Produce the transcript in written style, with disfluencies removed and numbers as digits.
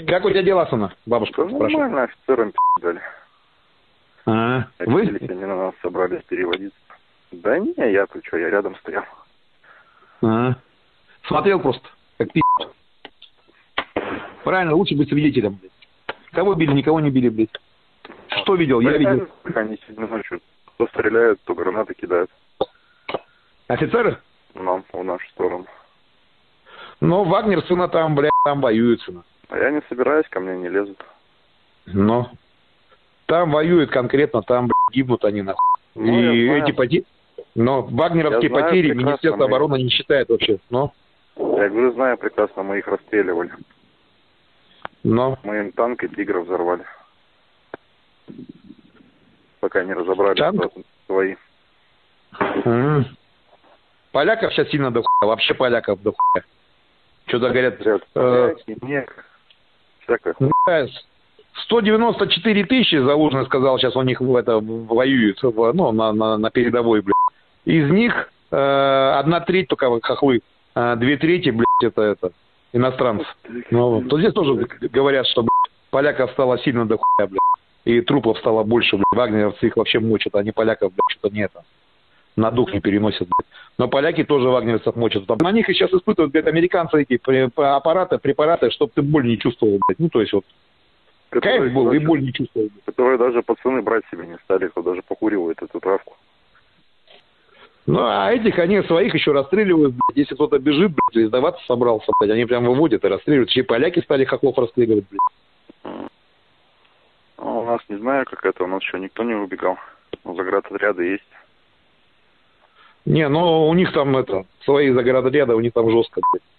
Как у тебя дела, сына? Бабушка Да спрашивает. нормально, офицерам дали. Вы? Они на нас собрались переводиться. Да не, я тут что, я рядом стоял. Смотрел просто, как пи***. Правильно, лучше быть свидетелем, блядь. Кого били, никого не били, блядь. Что видел? Я видел. Они сегодня ночью то стреляют, то гранаты кидают. Офицеры? Нам, в нашу сторону. Ну, Вагнер, сына, там, блядь, там воюет, сына. А я не собираюсь, ко мне не лезут. Но. Там воюют конкретно, там, блядь, гибнут они, нахуй. Ну, и эти потери... Но вагнеровские потери Министерство обороны не считает вообще. Но. Я говорю, знаю прекрасно, мы их расстреливали. Но. Мы им танк и тигра взорвали. Пока не разобрали, что свои. Поляков сейчас сильно до хуя. Вообще поляков до хуя. Что-то говорят... Всякое. 194 тысячи, Залужный сказал, сейчас у них воюют, ну, на передовой, блядь. Из них 1/3 только хохлы, 2/3, блядь, это иностранцев. Ну, то здесь тоже говорят, что, блядь, поляков стало сильно до хуя, блядь. И трупов стало больше, блядь. Вагнеровцы их вообще мочат, они поляков, блядь, что-то не это. На дух не переносят, блядь. Но поляки тоже вагнеровцев мочат. На них и сейчас испытывают, блядь, американцы эти препараты, чтобы ты боль не чувствовал, блядь. Ну, то есть вот. Кайф был, и боль не чувствовал. Которые даже пацаны брать себе не стали, кто даже покуривает эту травку. Ну, а этих, они своих еще расстреливают, блядь. Если кто-то бежит, блядь, или сдаваться собрался, блядь, они прям выводят и расстреливают. Еще и поляки стали хохлов расстреливать, блядь. Ну, у нас не знаю, как это, у нас еще никто не убегал. Но заградотряды есть. Не, ну у них там свои заградотряды, у них там жестко, блядь.